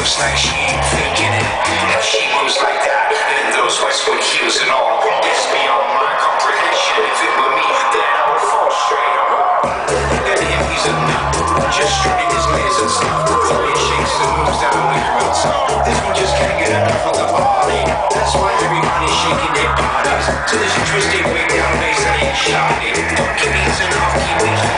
looks like she ain't faking it. If she moves like that, then those Westwood heels and all, it's beyond my comprehension. If it were me, then I would fall straight on. And him, he's a nut, just strutting his legs and stuff. The way he shakes and moves down the girl's tongue. This one just can't get enough of the body. That's why everybody's shaking their bodies to this twisted way down bass that ain't shoddy. Don't give me enough, keep me